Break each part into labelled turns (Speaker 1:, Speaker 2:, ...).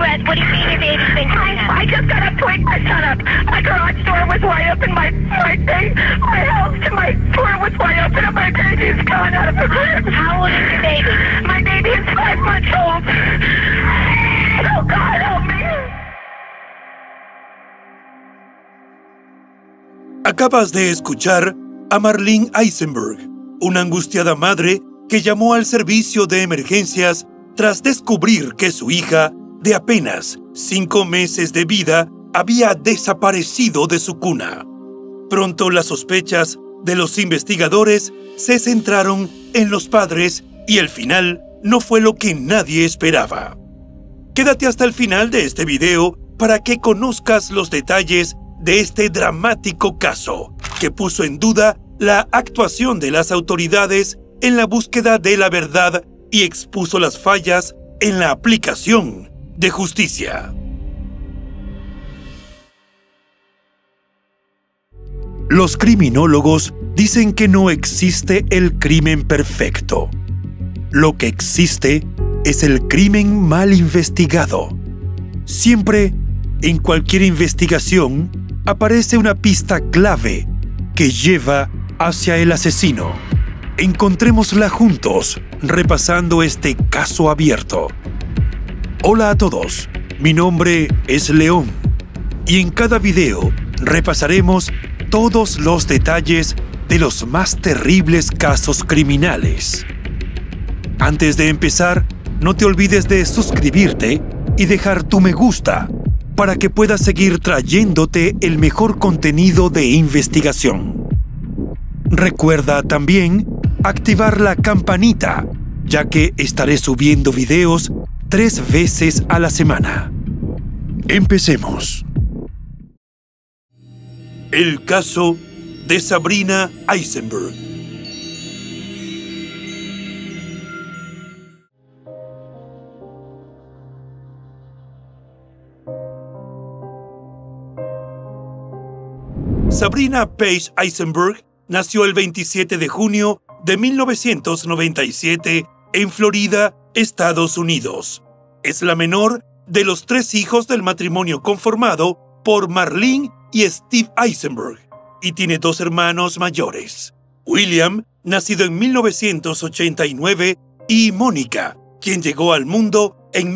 Speaker 1: Brett, what do you mean your baby's been clean up?
Speaker 2: I just got up to wake my son up. My garage door was wide open. My house to my door was wide open, and my baby's gone out of the room.
Speaker 1: How old is your baby?
Speaker 2: My baby is 5 months old. Oh, God, help me.
Speaker 3: Acabas de escuchar a Marlene Eisenberg, una angustiada madre que llamó al servicio de emergencias tras descubrir que su hija, de apenas 5 meses de vida, había desaparecido de su cuna. Pronto las sospechas de los investigadores se centraron en los padres y el final no fue lo que nadie esperaba. Quédate hasta el final de este video para que conozcas los detalles de este dramático caso que puso en duda la actuación de las autoridades en la búsqueda de la verdad y expuso las fallas en la aplicación de justicia. Los criminólogos dicen que no existe el crimen perfecto. Lo que existe es el crimen mal investigado. Siempre, en cualquier investigación, aparece una pista clave que lleva hacia el asesino. Encontrémosla juntos, repasando este caso abierto. Hola a todos, mi nombre es León, y en cada video repasaremos todos los detalles de los más terribles casos criminales. Antes de empezar, no te olvides de suscribirte y dejar tu me gusta para que puedas seguir trayéndote el mejor contenido de investigación. Recuerda también activar la campanita, ya que estaré subiendo videos 3 veces a la semana. Empecemos. El caso de Sabrina Eisenberg. Sabrina Paige Eisenberg nació el 27 de junio de 1997 en Florida, Estados Unidos. Es la menor de los 3 hijos del matrimonio conformado por Marlene y Steve Eisenberg, y tiene 2 hermanos mayores, William, nacido en 1989, y Mónica, quien llegó al mundo en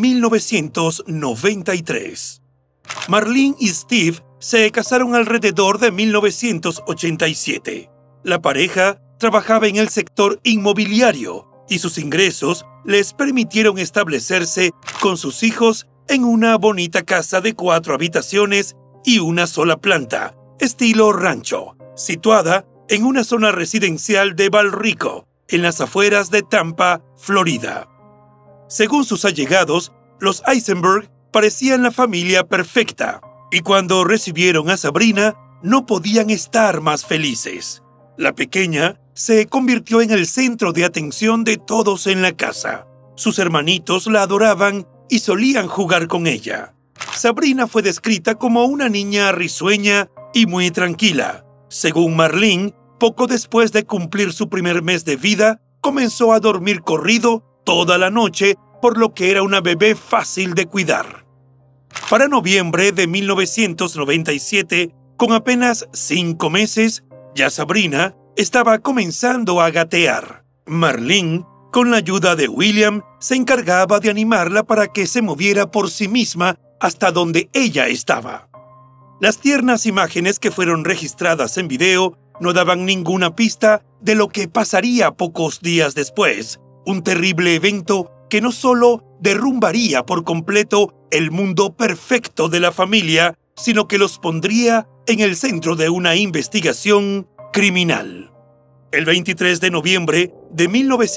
Speaker 3: 1993. Marlene y Steve se casaron alrededor de 1987. La pareja trabajaba en el sector inmobiliario y sus ingresos les permitieron establecerse con sus hijos en una bonita casa de 4 habitaciones y una sola planta, estilo rancho, situada en una zona residencial de Val Rico, en las afueras de Tampa, Florida. Según sus allegados, los Eisenberg parecían la familia perfecta, y cuando recibieron a Sabrina, no podían estar más felices. La pequeña se convirtió en el centro de atención de todos en la casa. Sus hermanitos la adoraban y solían jugar con ella. Sabrina fue descrita como una niña risueña y muy tranquila. Según Marlene, poco después de cumplir su primer mes de vida, comenzó a dormir corrido toda la noche, por lo que era una bebé fácil de cuidar. Para noviembre de 1997, con apenas 5 meses, ya Sabrina estaba comenzando a gatear. Marlene, con la ayuda de William, se encargaba de animarla para que se moviera por sí misma hasta donde ella estaba. Las tiernas imágenes que fueron registradas en video no daban ninguna pista de lo que pasaría pocos días después, un terrible evento que no solo derrumbaría por completo el mundo perfecto de la familia, sino que los pondría en el centro de una investigación criminal. El 23 de noviembre de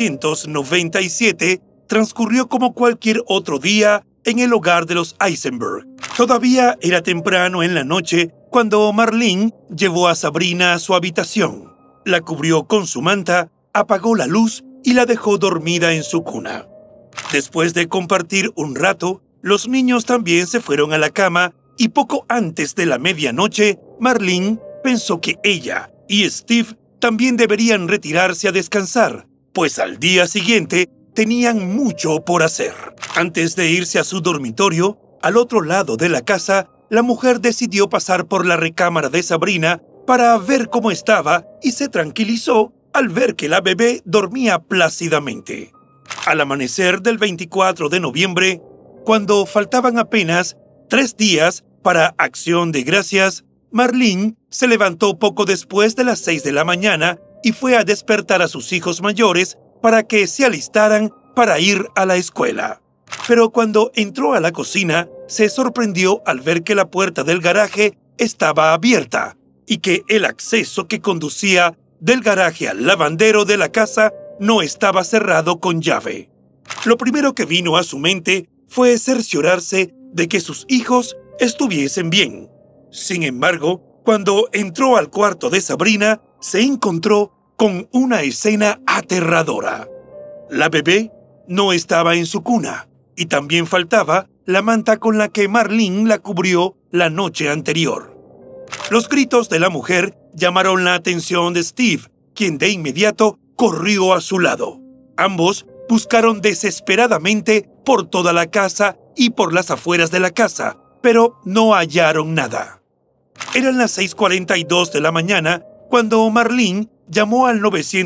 Speaker 3: 1997 transcurrió como cualquier otro día en el hogar de los Eisenberg. Todavía era temprano en la noche cuando Marlene llevó a Sabrina a su habitación, la cubrió con su manta, apagó la luz y la dejó dormida en su cuna. Después de compartir un rato, los niños también se fueron a la cama y poco antes de la medianoche, Marlene pensó que ella y Steve también deberían retirarse a descansar, pues al día siguiente tenían mucho por hacer. Antes de irse a su dormitorio, Al otro lado de la casa, la mujer decidió pasar por la recámara de Sabrina para ver cómo estaba y se tranquilizó al ver que la bebé dormía plácidamente. Al amanecer del 24 de noviembre, cuando faltaban apenas 3 días para Acción de Gracias, Marlene se levantó poco después de las 6 de la mañana y fue a despertar a sus hijos mayores para que se alistaran para ir a la escuela. Pero cuando entró a la cocina, se sorprendió al ver que la puerta del garaje estaba abierta y que el acceso que conducía del garaje al lavandero de la casa no estaba cerrado con llave. Lo primero que vino a su mente fue cerciorarse de que sus hijos estuviesen bien. Sin embargo, cuando entró al cuarto de Sabrina, se encontró con una escena aterradora. La bebé no estaba en su cuna y también faltaba la manta con la que Marlene la cubrió la noche anterior. Los gritos de la mujer llamaron la atención de Steve, quien de inmediato corrió a su lado. Ambos buscaron desesperadamente por toda la casa y por las afueras de la casa, pero no hallaron nada. Eran las 6:42 de la mañana cuando Marlene llamó al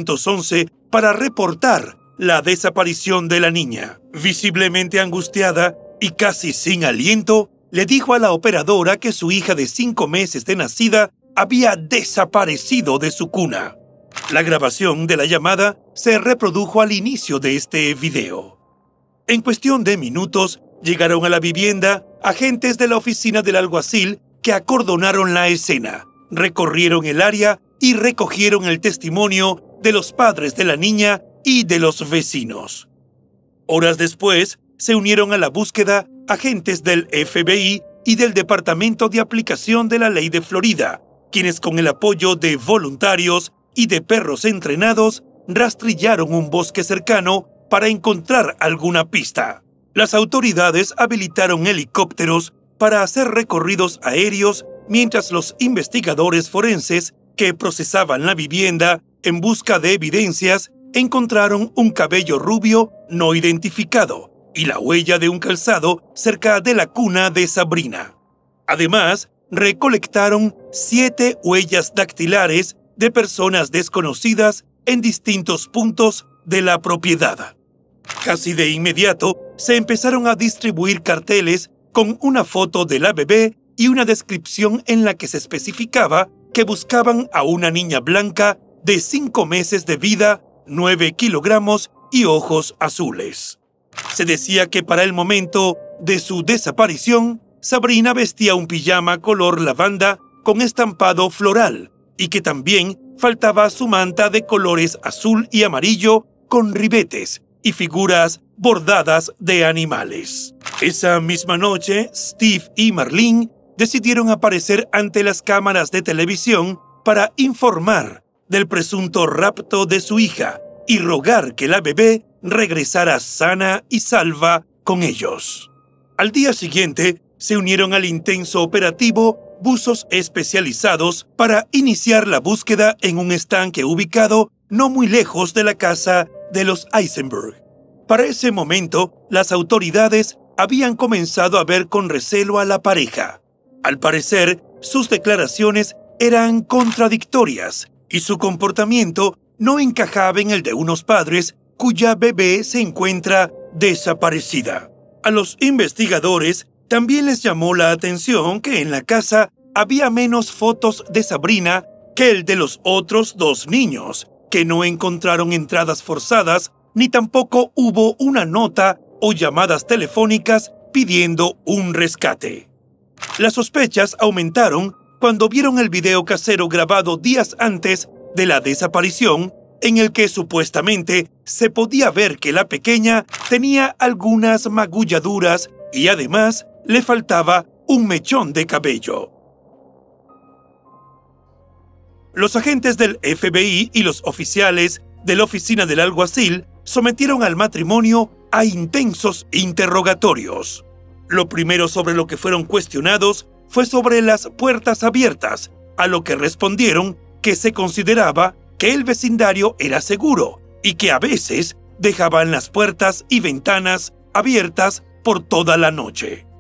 Speaker 3: 911 para reportar la desaparición de la niña. Visiblemente angustiada y casi sin aliento, le dijo a la operadora que su hija de 5 meses de nacida había desaparecido de su cuna. La grabación de la llamada se reprodujo al inicio de este video. En cuestión de minutos, llegaron a la vivienda agentes de la oficina del alguacil que acordonaron la escena, recorrieron el área y recogieron el testimonio de los padres de la niña y de los vecinos. Horas después, se unieron a la búsqueda agentes del FBI y del Departamento de Aplicación de la Ley de Florida, quienes con el apoyo de voluntarios y de perros entrenados rastrillaron un bosque cercano para encontrar alguna pista. Las autoridades habilitaron helicópteros para hacer recorridos aéreos mientras los investigadores forenses que procesaban la vivienda en busca de evidencias encontraron un cabello rubio no identificado y la huella de un calzado cerca de la cuna de Sabrina. Además, recolectaron 7 huellas dactilares de personas desconocidas en distintos puntos de la propiedad. Casi de inmediato, se empezaron a distribuir carteles con una foto de la bebé y una descripción en la que se especificaba que buscaban a una niña blanca de 5 meses de vida, 9 kilogramos y ojos azules. Se decía que para el momento de su desaparición, Sabrina vestía un pijama color lavanda con estampado floral y que también faltaba su manta de colores azul y amarillo con ribetes y figuras bordadas de animales. Esa misma noche, Steve y Marlene decidieron aparecer ante las cámaras de televisión para informar del presunto rapto de su hija y rogar que la bebé regresara sana y salva con ellos. Al día siguiente, se unieron al intenso operativo buzos especializados para iniciar la búsqueda en un estanque ubicado no muy lejos de la casa de los Eisenberg. Para ese momento, las autoridades habían comenzado a ver con recelo a la pareja. Al parecer, sus declaraciones eran contradictorias y su comportamiento no encajaba en el de unos padres cuya bebé se encuentra desaparecida. A los investigadores también les llamó la atención que en la casa había menos fotos de Sabrina que el de los otros 2 niños, que no encontraron entradas forzadas ni tampoco hubo una nota o llamadas telefónicas pidiendo un rescate. Las sospechas aumentaron cuando vieron el video casero grabado días antes de la desaparición, en el que supuestamente se podía ver que la pequeña tenía algunas magulladuras y además le faltaba un mechón de cabello. Los agentes del FBI y los oficiales de la oficina del alguacil sometieron al matrimonio a intensos interrogatorios. Lo primero sobre lo que fueron cuestionados fue sobre las puertas abiertas, a lo que respondieron que se consideraba que el vecindario era seguro y que a veces dejaban las puertas y ventanas abiertas por toda la noche.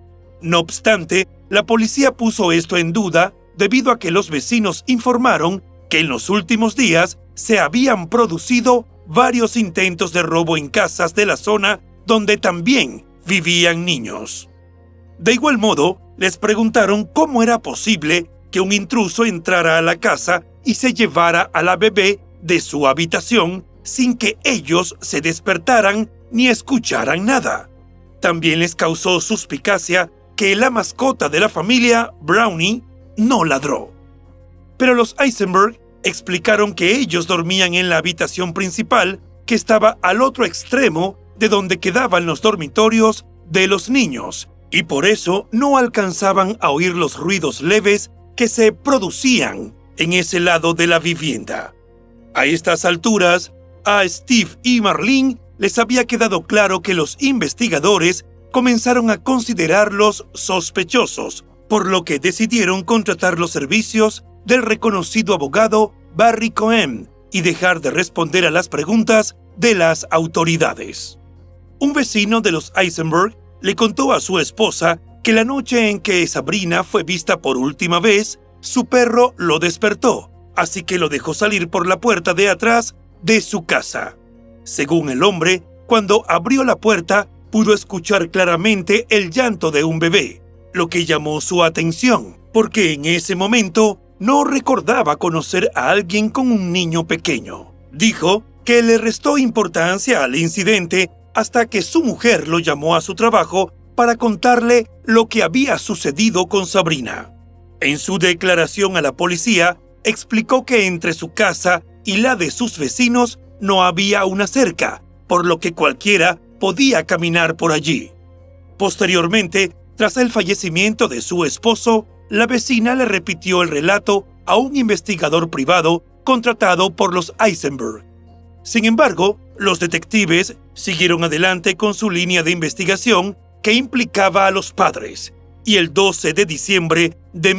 Speaker 3: No obstante, la policía puso esto en duda debido a que los vecinos informaron que en los últimos días se habían producido varios intentos de robo en casas de la zona donde también vivían niños. De igual modo, les preguntaron cómo era posible que un intruso entrara a la casa y se llevara a la bebé de su habitación sin que ellos se despertaran ni escucharan nada. También les causó suspicacia que la mascota de la familia, Brownie, no ladró. Pero los Eisenberg explicaron que ellos dormían en la habitación principal, que estaba al otro extremo de donde quedaban los dormitorios de los niños, y por eso no alcanzaban a oír los ruidos leves que se producían en ese lado de la vivienda. A estas alturas, a Steve y Marlene les había quedado claro que los investigadores comenzaron a considerarlos sospechosos, por lo que decidieron contratar los servicios del reconocido abogado Barry Cohen y dejar de responder a las preguntas de las autoridades. Un vecino de los Eisenberg le contó a su esposa que la noche en que Sabrina fue vista por última vez, su perro lo despertó, así que lo dejó salir por la puerta de atrás de su casa. Según el hombre, cuando abrió la puerta, pudo escuchar claramente el llanto de un bebé, lo que llamó su atención, porque en ese momento no recordaba conocer a alguien con un niño pequeño. Dijo que le restó importancia al incidente hasta que su mujer lo llamó a su trabajo para contarle lo que había sucedido con Sabrina. En su declaración a la policía, explicó que entre su casa y la de sus vecinos no había una cerca, por lo que cualquiera podía caminar por allí. Posteriormente, tras el fallecimiento de su esposo, la vecina le repitió el relato a un investigador privado contratado por los Eisenberg. Sin embargo, los detectives siguieron adelante con su línea de investigación que implicaba a los padres, y el 12 de diciembre de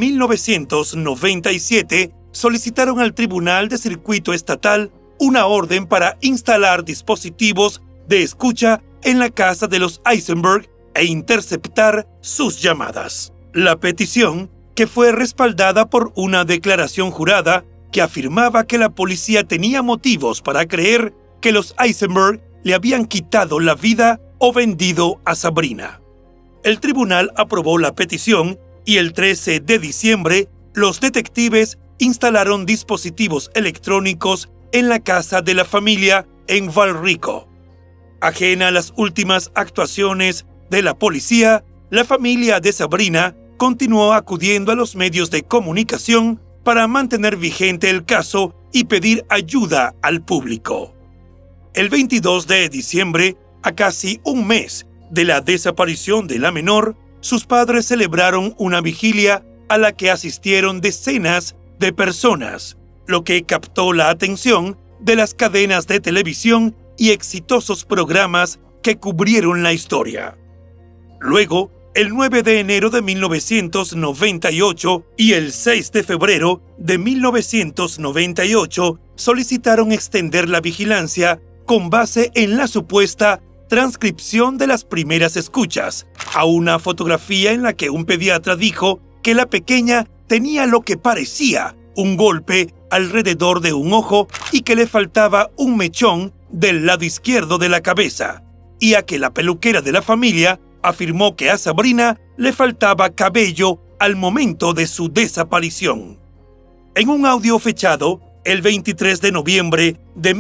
Speaker 3: 1997 solicitaron al Tribunal de Circuito Estatal una orden para instalar dispositivos de escucha en la casa de los Eisenberg e interceptar sus llamadas. La petición, que fue respaldada por una declaración jurada que afirmaba que la policía tenía motivos para creer que los Eisenberg le habían quitado la vida o vendido a Sabrina. El tribunal aprobó la petición y el 13 de diciembre los detectives instalaron dispositivos electrónicos en la casa de la familia en Valrico. Ajena a las últimas actuaciones de la policía, la familia de Sabrina continuó acudiendo a los medios de comunicación para mantener vigente el caso y pedir ayuda al público. El 22 de diciembre, a casi un mes de la desaparición de la menor, sus padres celebraron una vigilia a la que asistieron decenas de personas, lo que captó la atención de las cadenas de televisión y exitosos programas que cubrieron la historia. Luego, el 9 de enero de 1998 y el 6 de febrero de 1998 solicitaron extender la vigilancia con base en la supuesta transcripción de las primeras escuchas a una fotografía en la que un pediatra dijo que la pequeña tenía lo que parecía un golpe alrededor de un ojo y que le faltaba un mechón del lado izquierdo de la cabeza, y a que la peluquera de la familia afirmó que a Sabrina le faltaba cabello al momento de su desaparición. En un audio fechado el 23 de noviembre de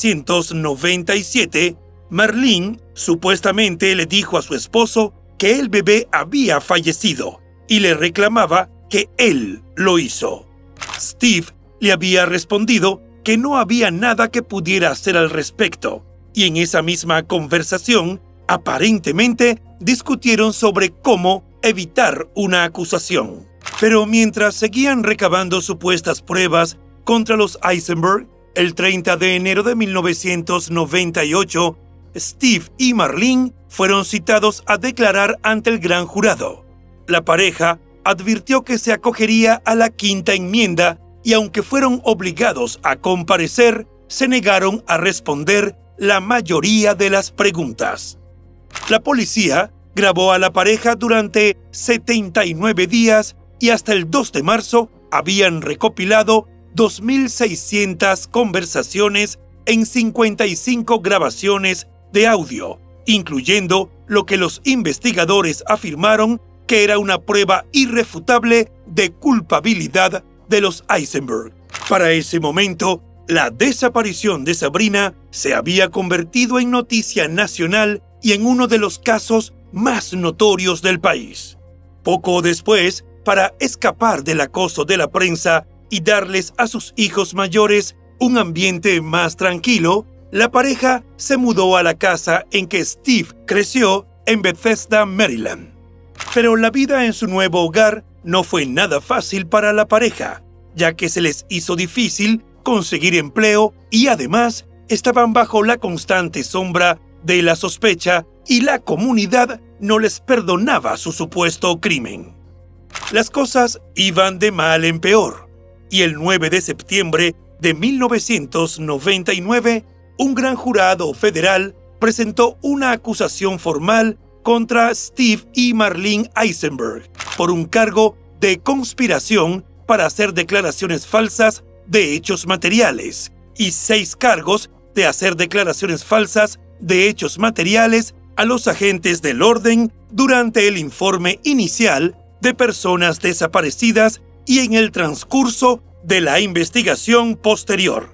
Speaker 3: 1997, Marlene supuestamente le dijo a su esposo que el bebé había fallecido y le reclamaba que él lo hizo. Steve le había respondido que no había nada que pudiera hacer al respecto, y en esa misma conversación, aparentemente, discutieron sobre cómo evitar una acusación. Pero mientras seguían recabando supuestas pruebas contra los Eisenberg, el 30 de enero de 1998, Steve y Marlene fueron citados a declarar ante el gran jurado. La pareja advirtió que se acogería a la quinta enmienda y aunque fueron obligados a comparecer, se negaron a responder la mayoría de las preguntas. La policía grabó a la pareja durante 79 días y hasta el 2 de marzo habían recopilado 2.600 conversaciones en 55 grabaciones de audio, incluyendo lo que los investigadores afirmaron que era una prueba irrefutable de culpabilidad de los Eisenberg. Para ese momento, la desaparición de Sabrina se había convertido en noticia nacional y en uno de los casos más notorios del país. Poco después, para escapar del acoso de la prensa y darles a sus hijos mayores un ambiente más tranquilo, la pareja se mudó a la casa en que Steve creció en Bethesda, Maryland. Pero la vida en su nuevo hogar no fue nada fácil para la pareja, ya que se les hizo difícil conseguir empleo y además estaban bajo la constante sombra de la sospecha y la comunidad no les perdonaba su supuesto crimen. Las cosas iban de mal en peor, y el 9 de septiembre de 1999, un gran jurado federal presentó una acusación formal contra Steve y Marlene Eisenberg por un cargo de conspiración para hacer declaraciones falsas de hechos materiales y 6 cargos de hacer declaraciones falsas de hechos materiales a los agentes del orden durante el informe inicial de personas desaparecidas y en el transcurso de la investigación posterior.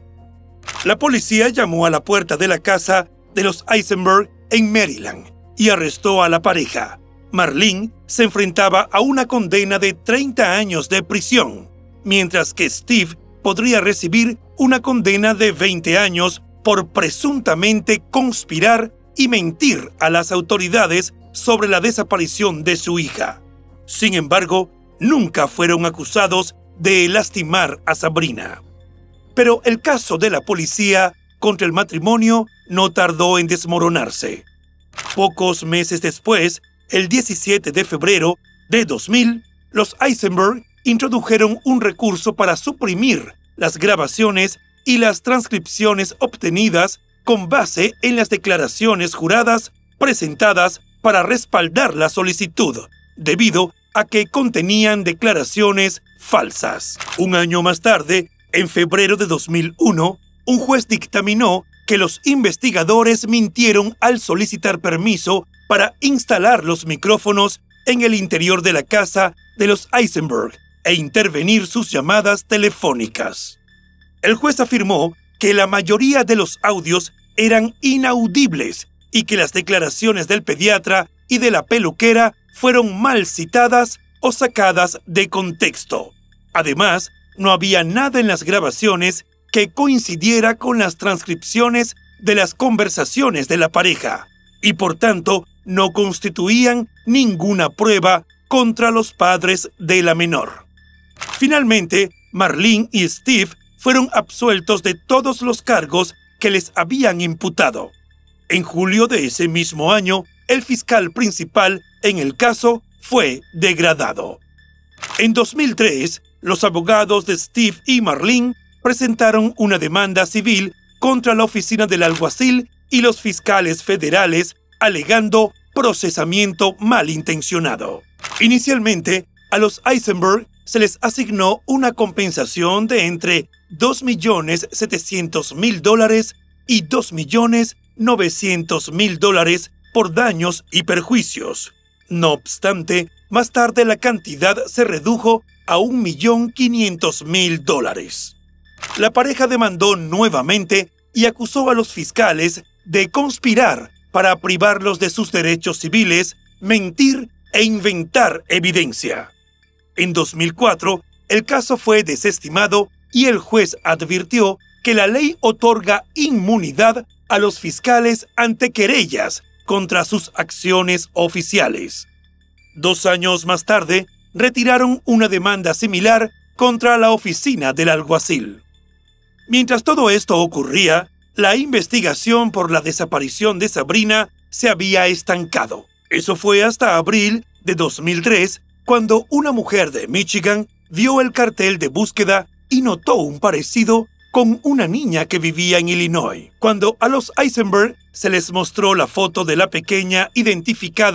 Speaker 3: La policía llamó a la puerta de la casa de los Eisenberg en Maryland y arrestó a la pareja. Marlene se enfrentaba a una condena de 30 años de prisión, mientras que Steve podría recibir una condena de 20 años por presuntamente conspirar y mentir a las autoridades sobre la desaparición de su hija. Sin embargo, nunca fueron acusados de lastimar a Sabrina. Pero el caso de la policía contra el matrimonio no tardó en desmoronarse. Pocos meses después, el 17 de febrero de 2000, los Eisenberg introdujeron un recurso para suprimir las grabaciones y las transcripciones obtenidas con base en las declaraciones juradas presentadas para respaldar la solicitud, debido a que contenían declaraciones falsas. Un año más tarde, en febrero de 2001, un juez dictaminó que los investigadores mintieron al solicitar permiso para instalar los micrófonos en el interior de la casa de los Eisenberg e intervenir sus llamadas telefónicas. El juez afirmó que la mayoría de los audios eran inaudibles y que las declaraciones del pediatra y de la peluquera fueron mal citadas o sacadas de contexto. Además, no había nada en las grabaciones que coincidiera con las transcripciones de las conversaciones de la pareja y por tanto no constituían ninguna prueba contra los padres de la menor. Finalmente, Marlene y Steve fueron absueltos de todos los cargos que les habían imputado. En julio de ese mismo año, el fiscal principal en el caso fue degradado. En 2003, los abogados de Steve y Marlene presentaron una demanda civil contra la oficina del alguacil y los fiscales federales, alegando procesamiento malintencionado. Inicialmente, a los Eisenberg se les asignó una compensación de entre $2.700.000 y $2.900.000 por daños y perjuicios. No obstante, más tarde la cantidad se redujo a $1.500.000. La pareja demandó nuevamente y acusó a los fiscales de conspirar para privarlos de sus derechos civiles, mentir e inventar evidencia. En 2004, el caso fue desestimado y el juez advirtió que la ley otorga inmunidad a los fiscales ante querellas contra sus acciones oficiales. 2 años más tarde, retiraron una demanda similar contra la oficina del alguacil. Mientras todo esto ocurría, la investigación por la desaparición de Sabrina se había estancado. Eso fue hasta abril de 2003, cuando una mujer de Michigan vio el cartel de búsqueda y notó un parecido con una niña que vivía en Illinois. Cuando a los Eisenberg se les mostró la foto de la pequeña identificada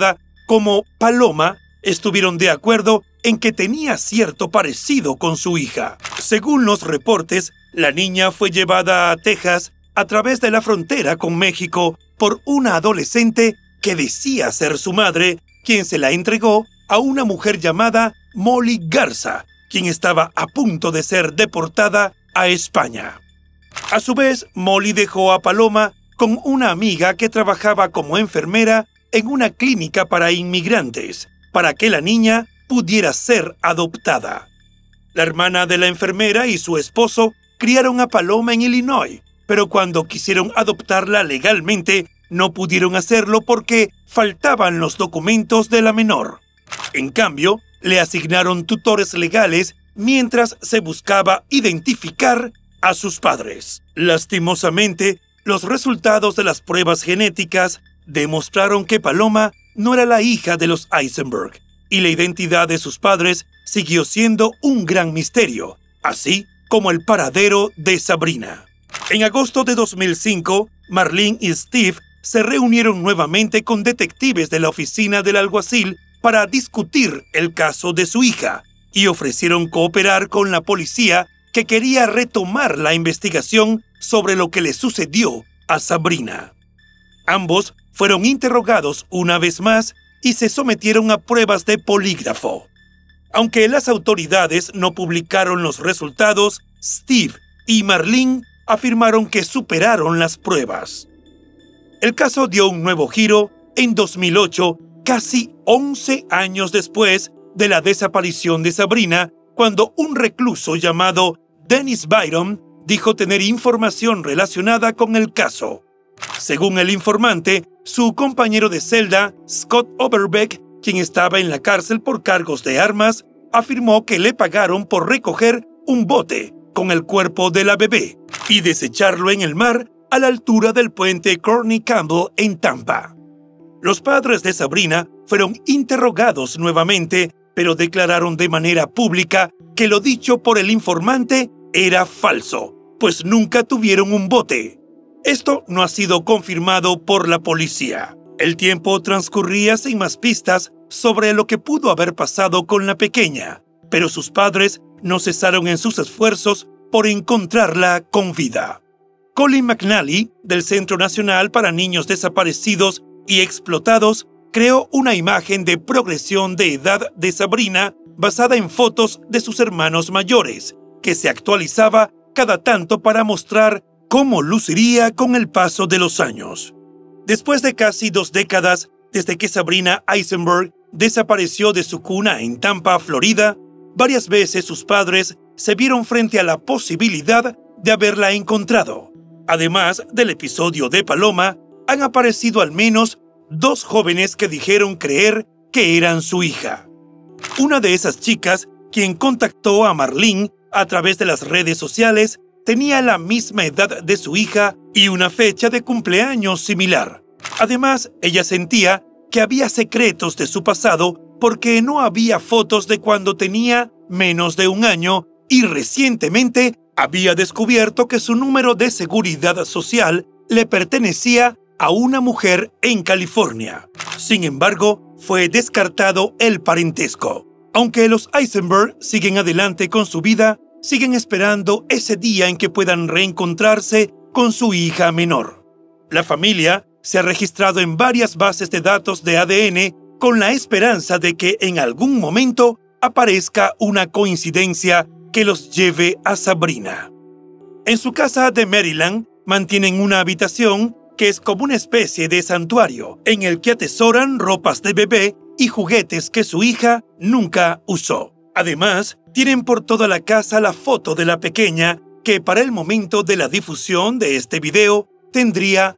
Speaker 3: como Paloma estuvieron de acuerdo en que tenía cierto parecido con su hija. Según los reportes, la niña fue llevada a Texas a través de la frontera con México por una adolescente que decía ser su madre, quien se la entregó a una mujer llamada Molly Garza, quien estaba a punto de ser deportada a España. A su vez, Molly dejó a Paloma con una amiga que trabajaba como enfermera en una clínica para inmigrantes, para que la niña pudiera ser adoptada. La hermana de la enfermera y su esposo criaron a Paloma en Illinois, pero cuando quisieron adoptarla legalmente, no pudieron hacerlo porque faltaban los documentos de la menor. En cambio, le asignaron tutores legales mientras se buscaba identificar a sus padres. Lastimosamente, los resultados de las pruebas genéticas demostraron que Paloma no era la hija de los Eisenberg, y la identidad de sus padres siguió siendo un gran misterio, así como el paradero de Sabrina. En agosto de 2005, Marlene y Steve se reunieron nuevamente con detectives de la oficina del alguacil para discutir el caso de su hija y ofrecieron cooperar con la policía que quería retomar la investigación sobre lo que le sucedió a Sabrina. Ambos fueron interrogados una vez más y se sometieron a pruebas de polígrafo. Aunque las autoridades no publicaron los resultados, Steve y Marlene afirmaron que superaron las pruebas. El caso dio un nuevo giro en 2008, casi 11 años después de la desaparición de Sabrina, cuando un recluso llamado Dennis Byron dijo tener información relacionada con el caso. Según el informante, su compañero de celda, Scott Overbeck, quien estaba en la cárcel por cargos de armas, afirmó que le pagaron por recoger un bote con el cuerpo de la bebé y desecharlo en el mar a la altura del puente Courtney Campbell en Tampa. Los padres de Sabrina fueron interrogados nuevamente, pero declararon de manera pública que lo dicho por el informante era falso, pues nunca tuvieron un bote. Esto no ha sido confirmado por la policía. El tiempo transcurría sin más pistas sobre lo que pudo haber pasado con la pequeña, pero sus padres no cesaron en sus esfuerzos por encontrarla con vida. Colin McNally, del Centro Nacional para Niños Desaparecidos y Explotados, creó una imagen de progresión de edad de Sabrina basada en fotos de sus hermanos mayores, que se actualizaba cada tanto para mostrar cómo luciría con el paso de los años. Después de casi 2 décadas desde que Sabrina Eisenberg desapareció de su cuna en Tampa, Florida, varias veces sus padres se vieron frente a la posibilidad de haberla encontrado. Además del episodio de Paloma, han aparecido al menos 2 jóvenes que dijeron creer que eran su hija. Una de esas chicas, quien contactó a Marlene a través de las redes sociales, tenía la misma edad de su hija y una fecha de cumpleaños similar. Además, ella sentía que había secretos de su pasado porque no había fotos de cuando tenía menos de 1 año y recientemente había descubierto que su número de seguridad social le pertenecía a una mujer en California. Sin embargo, fue descartado el parentesco. Aunque los Eisenberg siguen adelante con su vida, siguen esperando ese día en que puedan reencontrarse con su hija menor. La familia se ha registrado en varias bases de datos de ADN con la esperanza de que en algún momento aparezca una coincidencia que los lleve a Sabrina. En su casa de Maryland mantienen una habitación que es como una especie de santuario en el que atesoran ropas de bebé y juguetes que su hija nunca usó. Además, tienen por toda la casa la foto de la pequeña que para el momento de la difusión de este video tendría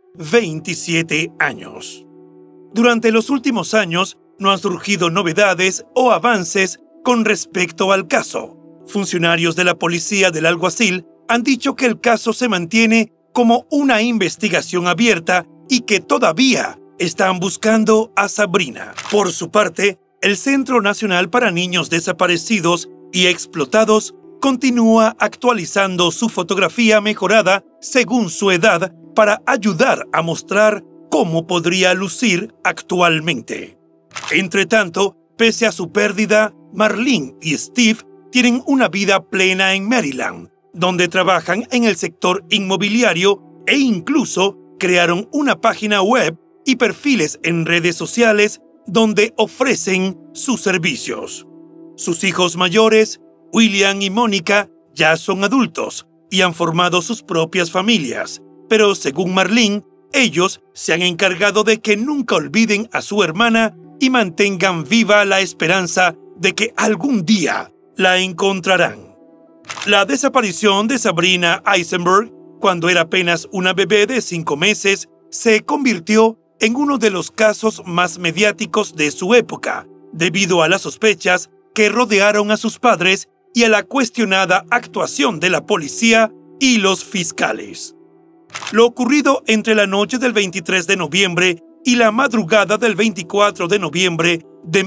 Speaker 3: 27 años. Durante los últimos años no han surgido novedades o avances con respecto al caso. Funcionarios de la policía del alguacil han dicho que el caso se mantiene como una investigación abierta y que todavía están buscando a Sabrina. Por su parte, el Centro Nacional para Niños Desaparecidos y Explotados continúa actualizando su fotografía mejorada según su edad para ayudar a mostrar cómo podría lucir actualmente. Entretanto, pese a su pérdida, Marlene y Steve tienen una vida plena en Maryland, donde trabajan en el sector inmobiliario e incluso crearon una página web y perfiles en redes sociales donde ofrecen sus servicios. Sus hijos mayores, William y Mónica, ya son adultos y han formado sus propias familias, pero según Marlene, ellos se han encargado de que nunca olviden a su hermana y mantengan viva la esperanza de que algún día la encontrarán. La desaparición de Sabrina Eisenberg, cuando era apenas una bebé de 5 meses, se convirtió en uno de los casos más mediáticos de su época, debido a las sospechas que rodearon a sus padres y a la cuestionada actuación de la policía y los fiscales. Lo ocurrido entre la noche del 23 de noviembre y la madrugada del 24 de noviembre de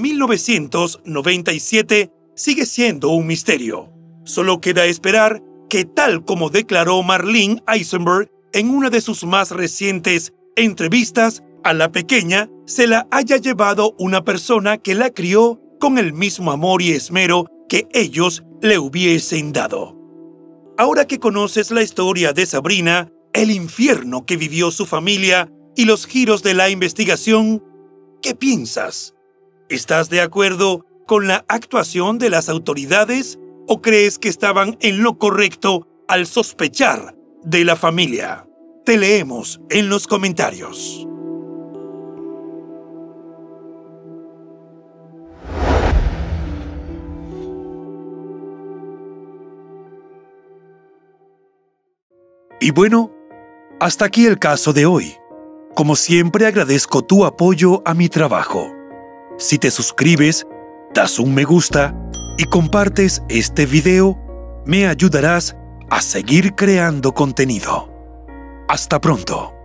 Speaker 3: 1997 sigue siendo un misterio. Solo queda esperar que, tal como declaró Marlene Eisenberg en una de sus más recientes entrevistas, a la pequeña se la haya llevado una persona que la crió con el mismo amor y esmero que ellos le hubiesen dado. Ahora que conoces la historia de Sabrina, el infierno que vivió su familia y los giros de la investigación, ¿qué piensas? ¿Estás de acuerdo con la actuación de las autoridades o crees que estaban en lo correcto al sospechar de la familia? Te leemos en los comentarios. Y bueno, hasta aquí el caso de hoy. Como siempre, agradezco tu apoyo a mi trabajo. Si te suscribes, das un me gusta y compartes este video, me ayudarás a seguir creando contenido. Hasta pronto.